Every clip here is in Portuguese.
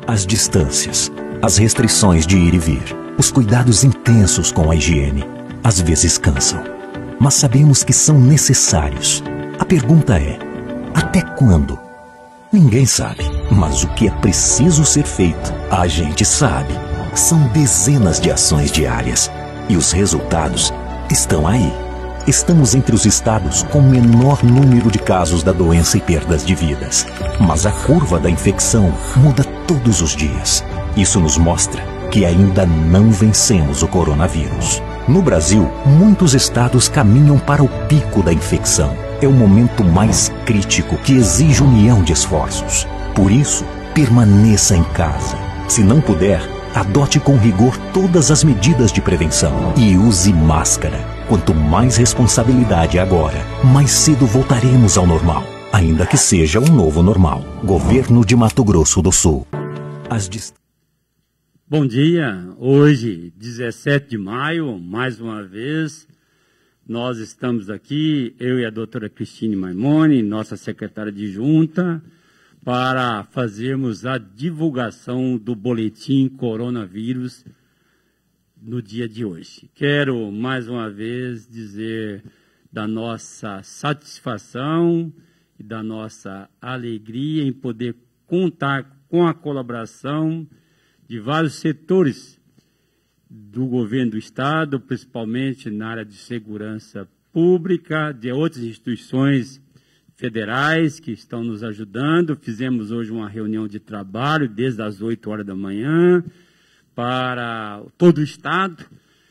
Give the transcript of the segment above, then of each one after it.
As distâncias, as restrições de ir e vir, os cuidados intensos com a higiene, às vezes cansam. Mas sabemos que são necessários. A pergunta é: até quando? Ninguém sabe, mas o que é preciso ser feito, a gente sabe. São dezenas de ações diárias e os resultados estão aí. Estamos entre os estados com menor número de casos da doença e perdas de vidas. Mas a curva da infecção muda todos os dias. Isso nos mostra que ainda não vencemos o coronavírus. No Brasil, muitos estados caminham para o pico da infecção. É o momento mais crítico que exige união de esforços. Por isso, permaneça em casa. Se não puder, adote com rigor todas as medidas de prevenção e use máscara. Quanto mais responsabilidade agora, mais cedo voltaremos ao normal, ainda que seja um novo normal. Governo de Mato Grosso do Sul. Bom dia, hoje, 17 de maio, mais uma vez, nós estamos aqui, eu e a doutora Cristine Maimone, nossa secretária adjunta, para fazermos a divulgação do boletim coronavírus no dia de hoje. Quero, mais uma vez, dizer da nossa satisfação e da nossa alegria em poder contar com a colaboração de vários setores do governo do Estado, principalmente na área de segurança pública, de outras instituições federais que estão nos ajudando. Fizemos hoje uma reunião de trabalho desde as 8 horas da manhã para todo o Estado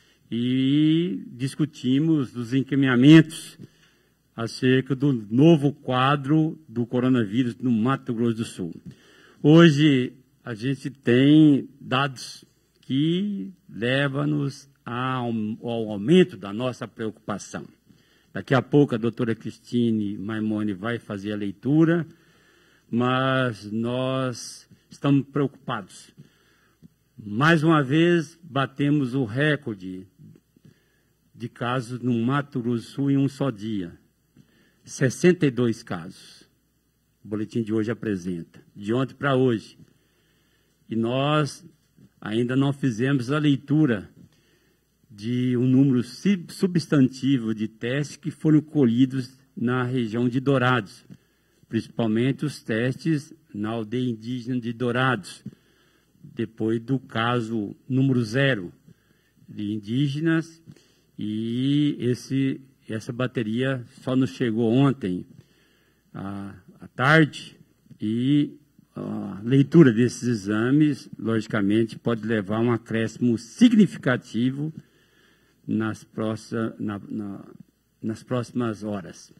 e discutimos os encaminhamentos acerca do novo quadro do coronavírus no Mato Grosso do Sul. Hoje a gente tem dados que levam-nos ao aumento da nossa preocupação. Daqui a pouco a doutora Cristine Maimone vai fazer a leitura, mas nós estamos preocupados. Mais uma vez, batemos o recorde de casos no Mato Grosso do Sul em um só dia. 62 casos. O boletim de hoje apresenta. De ontem para hoje. E nós ainda não fizemos a leitura de um número substantivo de testes que foram colhidos na região de Dourados. Principalmente os testes na aldeia indígena de Dourados. Depois do caso número 0 de indígenas, e essa bateria só nos chegou ontem à tarde, e a leitura desses exames, logicamente, pode levar a um acréscimo significativo nas próximas horas.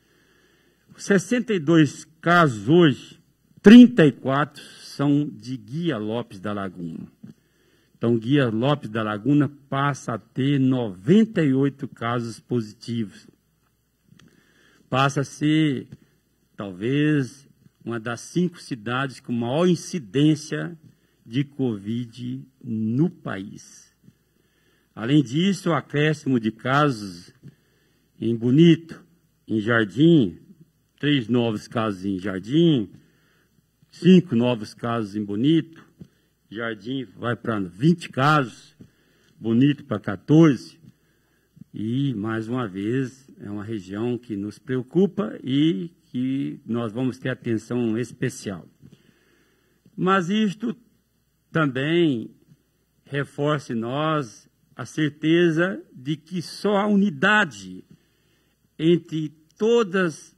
62 casos hoje, 34 são de Guia Lopes da Laguna. Então, Guia Lopes da Laguna passa a ter 98 casos positivos. Passa a ser, talvez, uma das 5 cidades com maior incidência de Covid no país. Além disso, o acréscimo de casos em Bonito, em Jardim, 3 novos casos em Jardim, 5 novos casos em Bonito, Jardim vai para 20 casos, Bonito para 14, e, mais uma vez, é uma região que nos preocupa e que nós vamos ter atenção especial. Mas isto também reforça em nós a certeza de que só a unidade entre todos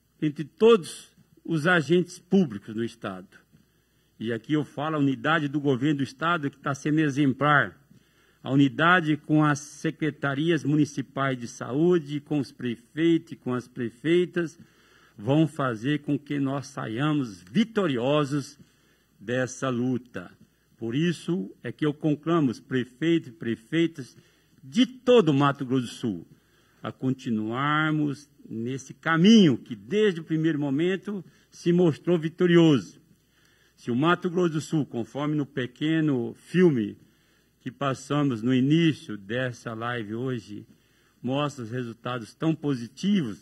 os agentes públicos no Estado. E aqui eu falo a unidade do governo do Estado, que está sendo exemplar. A unidade com as secretarias municipais de saúde, com os prefeitos e com as prefeitas, vão fazer com que nós saiamos vitoriosos dessa luta. Por isso é que eu conclamo os prefeitos e prefeitas de todo o Mato Grosso do Sul a continuarmos nesse caminho que, desde o primeiro momento, se mostrou vitorioso. Se o Mato Grosso do Sul, conforme no pequeno filme que passamos no início dessa live hoje, mostra os resultados tão positivos,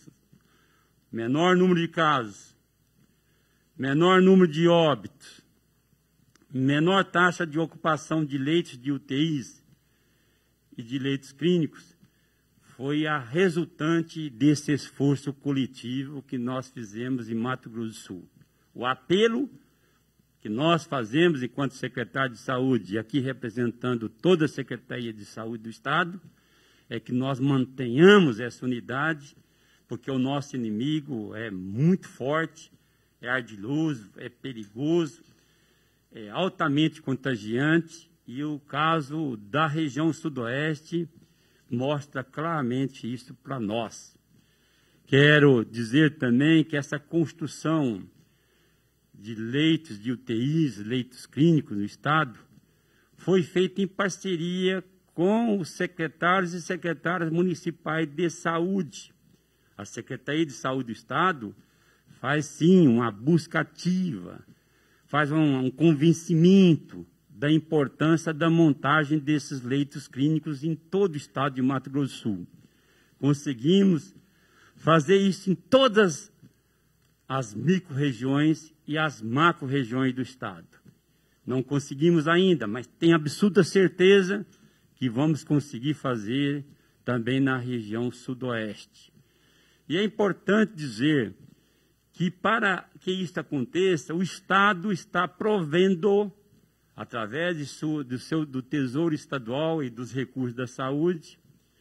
menor número de casos, menor número de óbitos, menor taxa de ocupação de leitos de UTIs e de leitos clínicos foi a resultante desse esforço coletivo que nós fizemos em Mato Grosso do Sul. O apelo que nós fazemos enquanto secretário de Saúde, e aqui representando toda a Secretaria de Saúde do Estado, é que nós mantenhamos essa unidade, porque o nosso inimigo é muito forte, é ardiloso, é perigoso, é altamente contagiante, e o caso da região sudoeste mostra claramente isso para nós. Quero dizer também que essa construção de leitos de UTIs, leitos clínicos no Estado, foi feita em parceria com os secretários e secretárias municipais de saúde. A Secretaria de Saúde do Estado faz, sim, uma busca ativa, faz um convencimento da importância da montagem desses leitos clínicos em todo o estado de Mato Grosso do Sul. Conseguimos fazer isso em todas as micro-regiões e as macro-regiões do estado. Não conseguimos ainda, mas tenho absoluta certeza que vamos conseguir fazer também na região sudoeste. E é importante dizer que para que isso aconteça, o Estado está provendo, através do Tesouro Estadual e dos recursos da saúde,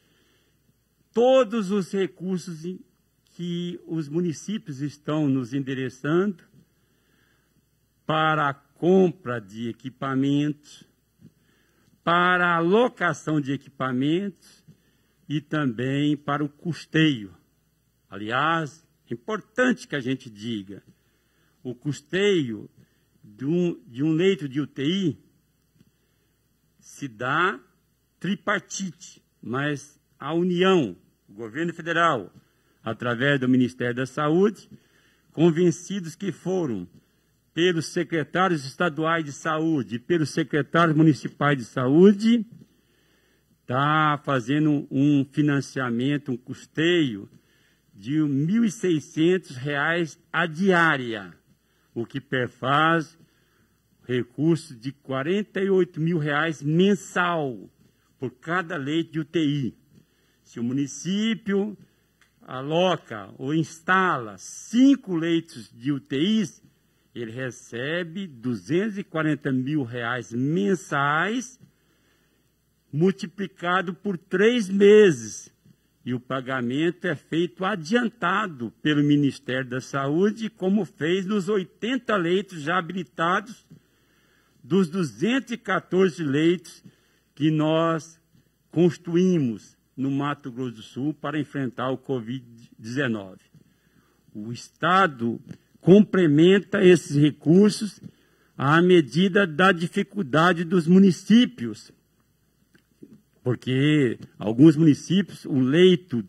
todos os recursos que os municípios estão nos endereçando para a compra de equipamentos, para a locação de equipamentos e também para o custeio. Aliás, é importante que a gente diga, o custeio de um leito de UTI se dá tripartite, mas a União, o governo federal, através do Ministério da Saúde, convencidos que foram pelos secretários estaduais de saúde e pelos secretários municipais de saúde, está fazendo um financiamento, um custeio de R$ 1.600 a diária, o que perfaz recurso de R$ 48.000 mensal por cada leito de UTI. Se o município aloca ou instala 5 leitos de UTIs, ele recebe R$ 240.000 mensais, multiplicado por 3 meses. E o pagamento é feito adiantado pelo Ministério da Saúde, como fez nos 80 leitos já habilitados, dos 214 leitos que nós construímos no Mato Grosso do Sul para enfrentar o Covid-19. O Estado complementa esses recursos à medida da dificuldade dos municípios, porque alguns municípios, o leito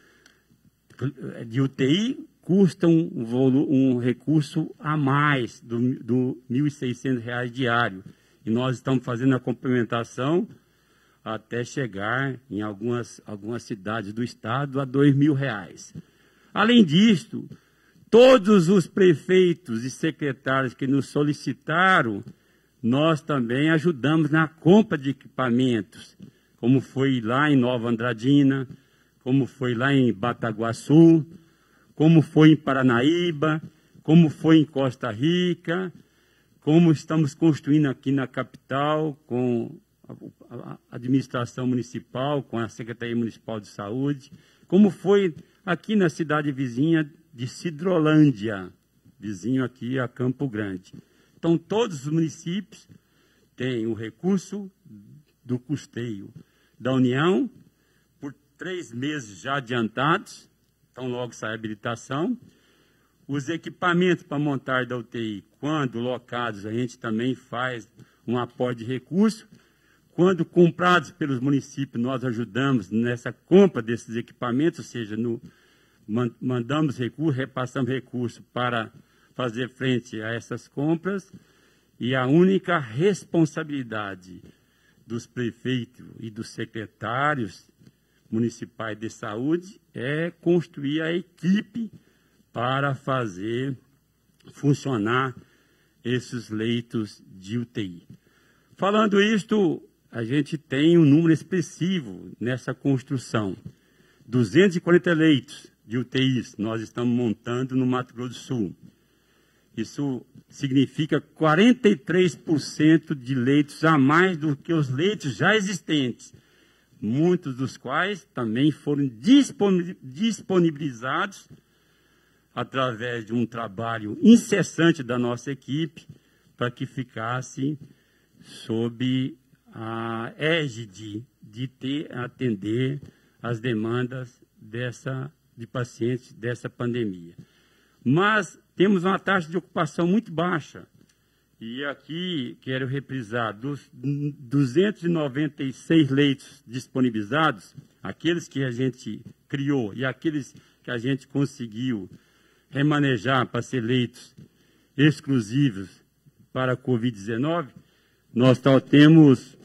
de UTI custa um recurso a mais do R$ 1.600 diário. E nós estamos fazendo a complementação até chegar em algumas cidades do estado a R$ 2.000. Além disso, todos os prefeitos e secretários que nos solicitaram, nós também ajudamos na compra de equipamentos, como foi lá em Nova Andradina, como foi lá em Bataguaçu, como foi em Paranaíba, como foi em Costa Rica, como estamos construindo aqui na capital, com a administração municipal, com a Secretaria Municipal de Saúde, como foi aqui na cidade vizinha de Sidrolândia, vizinho aqui a Campo Grande. Então, todos os municípios têm o recurso do custeio da União, por 3 meses já adiantados, então logo sai a habilitação. Os equipamentos para montar da UTI, quando locados, a gente também faz um aporte de recurso. Quando comprados pelos municípios, nós ajudamos nessa compra desses equipamentos, ou seja, mandamos recursos, repassamos recursos para fazer frente a essas compras. E a única responsabilidade dos prefeitos e dos secretários municipais de saúde é construir a equipe para fazer funcionar esses leitos de UTI. Falando isto, a gente tem um número expressivo nessa construção. 240 leitos de UTIs nós estamos montando no Mato Grosso do Sul. Isso significa 43% de leitos a mais do que os leitos já existentes, muitos dos quais também foram disponibilizados através de um trabalho incessante da nossa equipe para que ficasse sob a égide de atender as demandas de pacientes dessa pandemia. Mas temos uma taxa de ocupação muito baixa. E aqui quero reprisar, dos 296 leitos disponibilizados, aqueles que a gente criou e aqueles que a gente conseguiu remanejar para ser leitos exclusivos para a Covid-19, nós só temos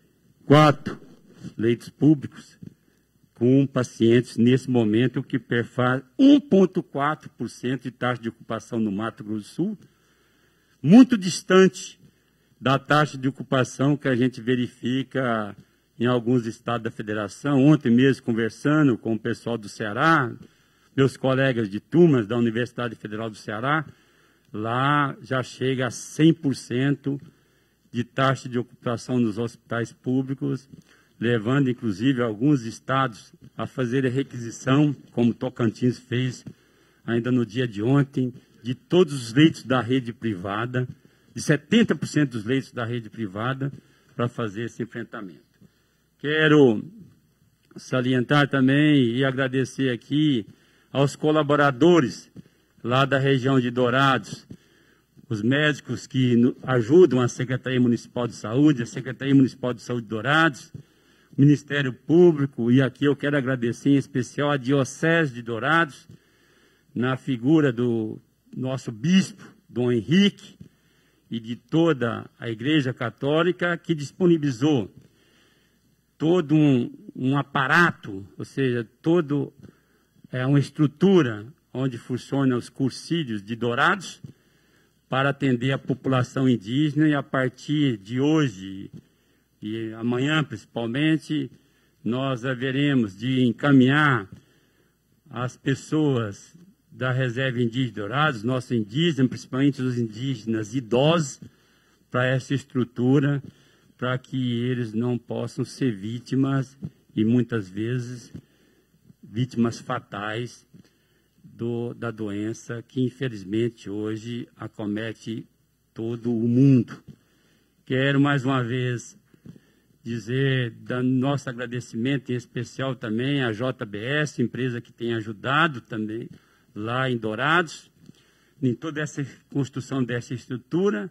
4 leitos públicos com pacientes nesse momento, o que perfaz 1,4% de taxa de ocupação no Mato Grosso do Sul, muito distante da taxa de ocupação que a gente verifica em alguns estados da federação. Ontem mesmo, conversando com o pessoal do Ceará, meus colegas de turmas da Universidade Federal do Ceará, lá já chega a 100% de taxa de ocupação nos hospitais públicos, levando inclusive alguns estados a fazer a requisição, como Tocantins fez ainda no dia de ontem, de todos os leitos da rede privada, de 70% dos leitos da rede privada, para fazer esse enfrentamento. Quero salientar também e agradecer aqui aos colaboradores lá da região de Dourados, os médicos que ajudam a Secretaria Municipal de Saúde, a Secretaria Municipal de Saúde de Dourados, o Ministério Público, e aqui eu quero agradecer em especial a Diocese de Dourados, na figura do nosso bispo, Dom Henrique, e de toda a Igreja Católica, que disponibilizou todo um aparato, ou seja, uma estrutura onde funcionam os cursídios de Dourados, para atender a população indígena, e a partir de hoje e amanhã principalmente, nós haveremos de encaminhar as pessoas da Reserva Indígena de Dourados, nossos indígenas, principalmente os indígenas idosos, para essa estrutura, para que eles não possam ser vítimas, e muitas vezes vítimas fatais da doença que infelizmente hoje acomete todo o mundo. Quero mais uma vez dizer do nosso agradecimento em especial também à JBS, empresa que tem ajudado também lá em Dourados, em toda essa construção dessa estrutura,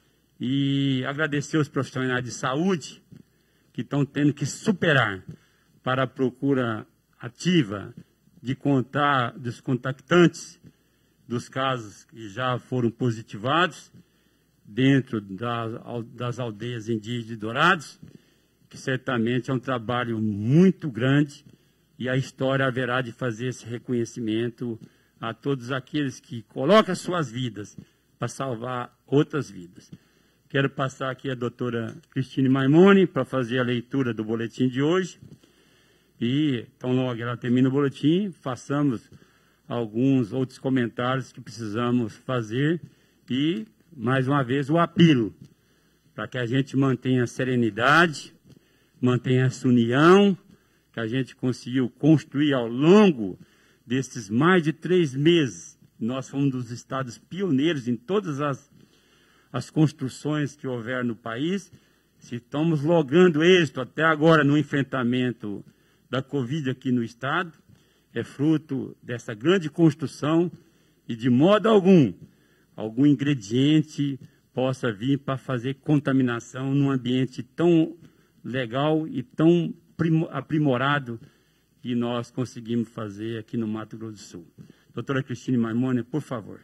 e agradecer aos profissionais de saúde que estão tendo que superar para a procura ativa de contar dos contactantes dos casos que já foram positivados dentro das aldeias indígenas de Dourados, que certamente é um trabalho muito grande, e a história haverá de fazer esse reconhecimento a todos aqueles que colocam as suas vidas para salvar outras vidas. Quero passar aqui a doutora Cristine Maimone para fazer a leitura do boletim de hoje. E, então, logo ela termina o boletim, façamos alguns outros comentários que precisamos fazer e, mais uma vez, o apelo para que a gente mantenha a serenidade, mantenha essa união que a gente conseguiu construir ao longo desses mais de 3 meses. Nós fomos um dos estados pioneiros em todas as construções que houver no país. Se estamos logrando êxito até agora no enfrentamento da Covid aqui no estado, é fruto dessa grande construção, e de modo algum ingrediente possa vir para fazer contaminação num ambiente tão legal e tão aprimorado que nós conseguimos fazer aqui no Mato Grosso do Sul. Doutora Cristine Maimone, por favor.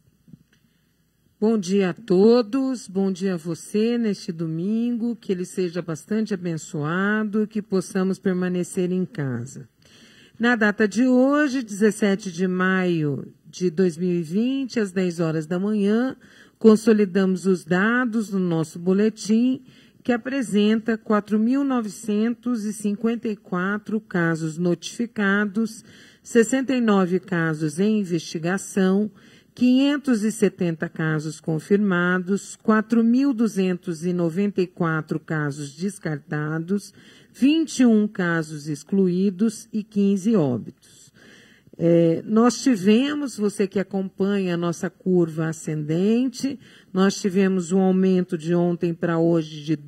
Bom dia a todos, bom dia a você neste domingo, que ele seja bastante abençoado, que possamos permanecer em casa. Na data de hoje, 17 de maio de 2020, às 10 horas da manhã, consolidamos os dados no nosso boletim, que apresenta 4.954 casos notificados, 69 casos em investigação, 570 casos confirmados, 4.294 casos descartados, 21 casos excluídos e 15 óbitos. Nós tivemos, você que acompanha a nossa curva ascendente, nós tivemos um aumento de ontem para hoje de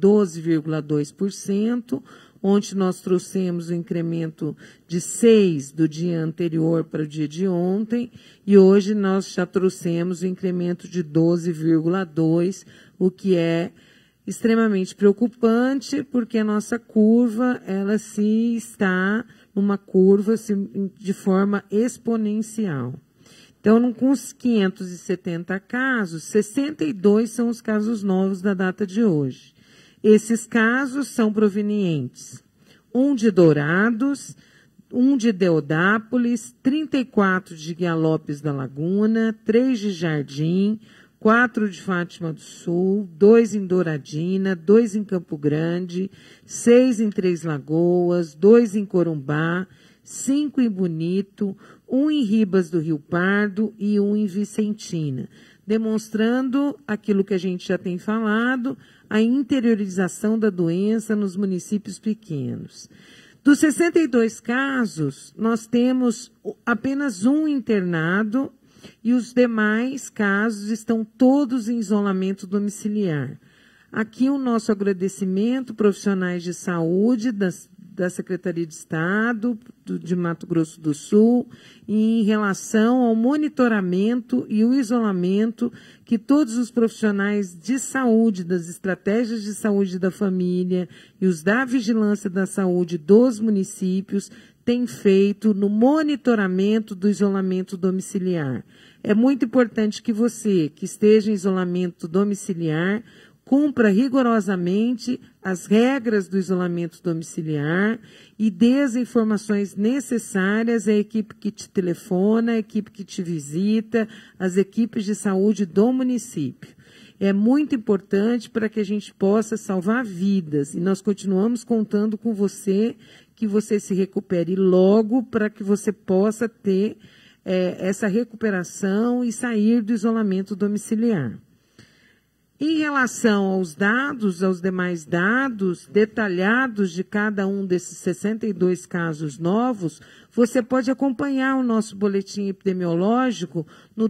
12,2%, ontem nós trouxemos um incremento de 6 do dia anterior para o dia de ontem, e hoje nós já trouxemos um incremento de 12,2%, o que é extremamente preocupante, porque a nossa curva, ela se está numa curva de forma exponencial. Então, com os 570 casos, 62 são os casos novos da data de hoje. Esses casos são provenientes: um de Dourados, um de Deodápolis, 34 de Guialopes da Laguna, 3 de Jardim, 4 de Fátima do Sul, 2 em Douradina, 2 em Campo Grande, 6 em Três Lagoas, 2 em Corumbá, 5 em Bonito, 1 em Ribas do Rio Pardo e 1 em Vicentina, demonstrando aquilo que a gente já tem falado, a interiorização da doença nos municípios pequenos. Dos 62 casos, nós temos apenas um internado, e os demais casos estão todos em isolamento domiciliar. Aqui o nosso agradecimento, profissionais de saúde da Secretaria de Estado de Mato Grosso do Sul, em relação ao monitoramento e o isolamento que todos os profissionais de saúde, das estratégias de saúde da família e os da vigilância da saúde dos municípios têm feito no monitoramento do isolamento domiciliar. É muito importante que você, que esteja em isolamento domiciliar, cumpra rigorosamente as regras do isolamento domiciliar e dê as informações necessárias à equipe que te telefona, à equipe que te visita, às equipes de saúde do município. É muito importante para que a gente possa salvar vidas, e nós continuamos contando com você, que você se recupere logo para que você possa ter essa recuperação e sair do isolamento domiciliar. Em relação aos dados, aos demais dados detalhados de cada um desses 62 casos novos, você pode acompanhar o nosso boletim epidemiológico no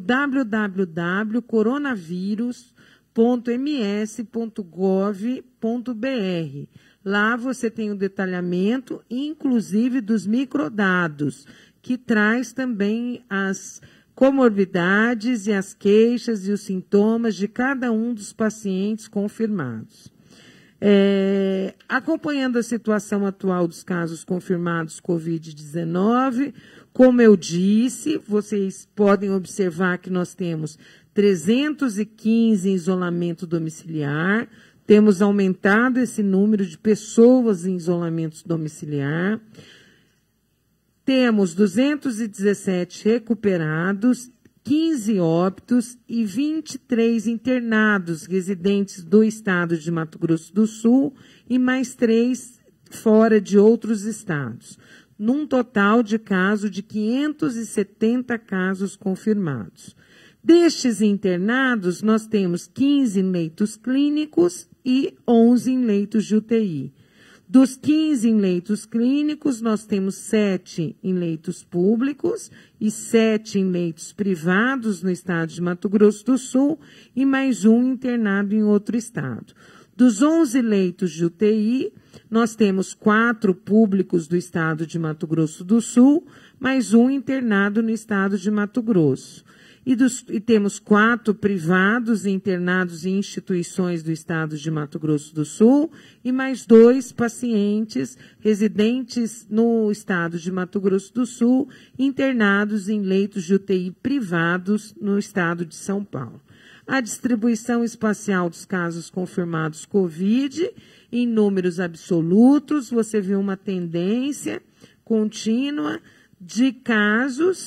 www.coronavírus.ms.gov.br. Lá você tem o detalhamento, inclusive dos microdados, que traz também as comorbidades e as queixas e os sintomas de cada um dos pacientes confirmados. Acompanhando a situação atual dos casos confirmados Covid-19, como eu disse, vocês podem observar que nós temos 315 em isolamento domiciliar, temos aumentado esse número de pessoas em isolamento domiciliar. Temos 217 recuperados, 15 óbitos e 23 internados residentes do estado de Mato Grosso do Sul e mais 3 fora de outros estados, num total de casos de 570 casos confirmados. Destes internados, nós temos 15 em leitos clínicos e 11 em leitos de UTI. Dos 15 em leitos clínicos, nós temos 7 em leitos públicos e 7 em leitos privados no estado de Mato Grosso do Sul e mais um internado em outro estado. Dos 11 leitos de UTI, nós temos 4 públicos do estado de Mato Grosso do Sul, mais um internado no estado de Mato Grosso. E temos 4 privados internados em instituições do estado de Mato Grosso do Sul e mais 2 pacientes residentes no estado de Mato Grosso do Sul, internados em leitos de UTI privados no estado de São Paulo. A distribuição espacial dos casos confirmados Covid, em números absolutos, você viu uma tendência contínua de casos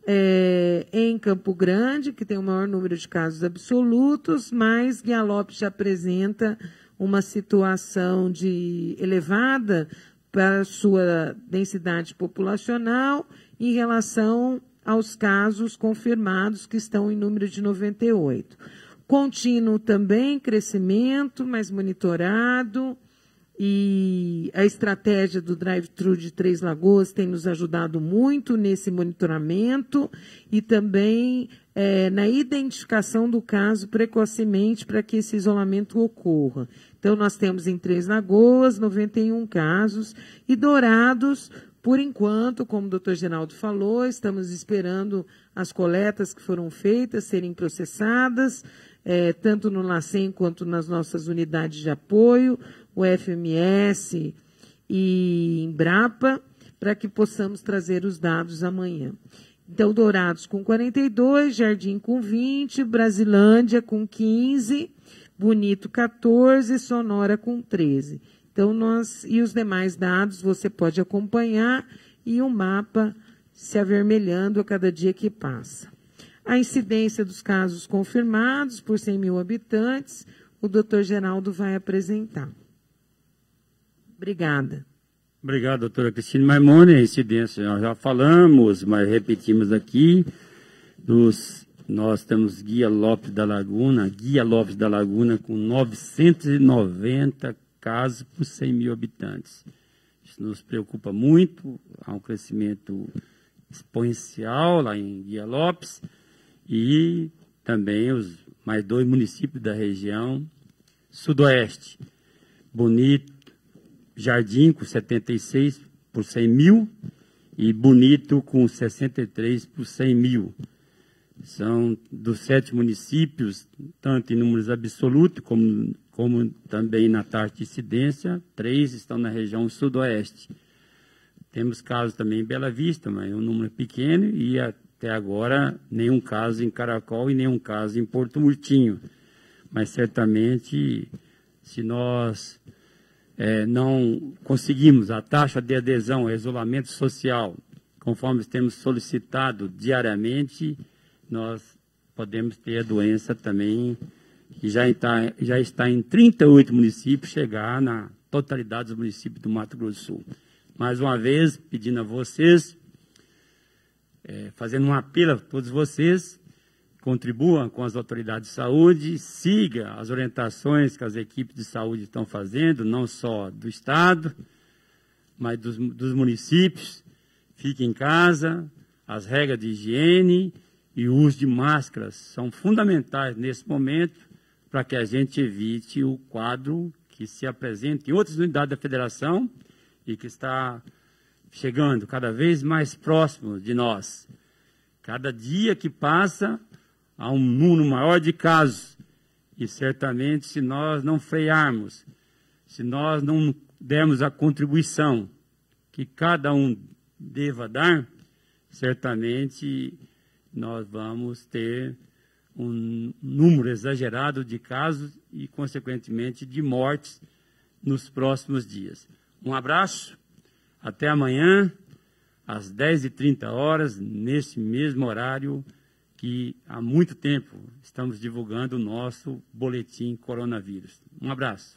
em Campo Grande, que tem o maior número de casos absolutos, mas Guia Lopes já apresenta uma situação elevada para sua densidade populacional em relação aos casos confirmados, que estão em número de 98. Contínuo também, crescimento, mas monitorado, e a estratégia do drive-thru de Três Lagoas tem nos ajudado muito nesse monitoramento e também na identificação do caso precocemente para que esse isolamento ocorra. Então, nós temos em Três Lagoas 91 casos e Dourados, por enquanto, como o doutor Geraldo falou, estamos esperando as coletas que foram feitas serem processadas, tanto no LACEN quanto nas nossas unidades de apoio, o FMS e Embrapa, para que possamos trazer os dados amanhã. Então, Dourados com 42, Jardim com 20, Brasilândia com 15, Bonito 14, Sonora com 13. Então, e os demais dados você pode acompanhar e o mapa se avermelhando a cada dia que passa. A incidência dos casos confirmados por 100 mil habitantes, o doutor Geraldo vai apresentar. Obrigada. Obrigado, doutora Cristine Maimone. A incidência nós já falamos, mas repetimos aqui. Nós temos Guia Lopes da Laguna com 990 casos por 100 mil habitantes. Isso nos preocupa muito, há um crescimento exponencial lá em Guia Lopes e também os mais 2 municípios da região sudoeste, Bonito, Jardim com 76 por 100 mil e Bonito com 63 por 100 mil. São dos 7 municípios, tanto em números absolutos como também na taxa de incidência, 3 estão na região sudoeste. Temos casos também em Bela Vista, mas um número pequeno e até agora nenhum caso em Caracol e nenhum caso em Porto Murtinho. Mas certamente, se nós não conseguimos a taxa de adesão ao isolamento social, conforme temos solicitado diariamente, nós podemos ter a doença também, que já está em 38 municípios, chegar na totalidade dos municípios do Mato Grosso do Sul. Mais uma vez, pedindo a vocês, fazendo um apelo a todos vocês, contribuam com as autoridades de saúde, siga as orientações que as equipes de saúde estão fazendo, não só do Estado, mas dos municípios. Fique em casa, as regras de higiene e o uso de máscaras são fundamentais nesse momento para que a gente evite o quadro que se apresenta em outras unidades da federação e que está chegando cada vez mais próximo de nós. Cada dia que passa, há um número maior de casos e certamente se nós não frearmos, se nós não dermos a contribuição que cada um deva dar, certamente nós vamos ter um número exagerado de casos e, consequentemente, de mortes nos próximos dias. Um abraço, até amanhã, às 10h30, nesse mesmo horário que há muito tempo estamos divulgando o nosso boletim coronavírus. Um abraço.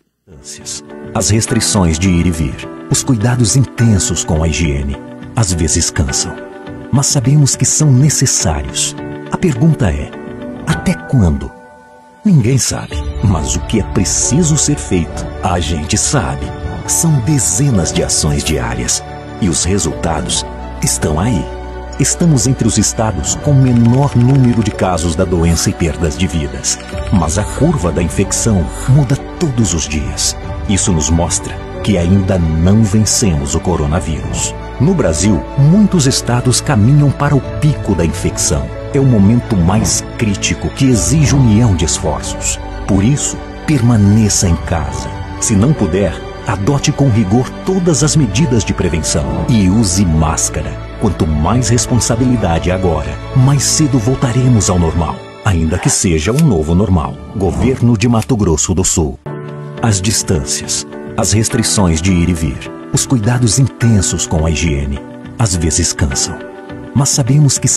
As restrições de ir e vir, os cuidados intensos com a higiene, às vezes cansam, mas sabemos que são necessários. A pergunta é, até quando? Ninguém sabe, mas o que é preciso ser feito, a gente sabe. São dezenas de ações diárias e os resultados estão aí. Estamos entre os estados com menor número de casos da doença e perdas de vidas. Mas a curva da infecção muda todos os dias. Isso nos mostra que ainda não vencemos o coronavírus. No Brasil, muitos estados caminham para o pico da infecção. É o momento mais crítico que exige união de esforços. Por isso, permaneça em casa. Se não puder, adote com rigor todas as medidas de prevenção e use máscara. Quanto mais responsabilidade agora, mais cedo voltaremos ao normal, ainda que seja um novo normal. Governo de Mato Grosso do Sul. As distâncias, as restrições de ir e vir, os cuidados intensos com a higiene, às vezes cansam, mas sabemos que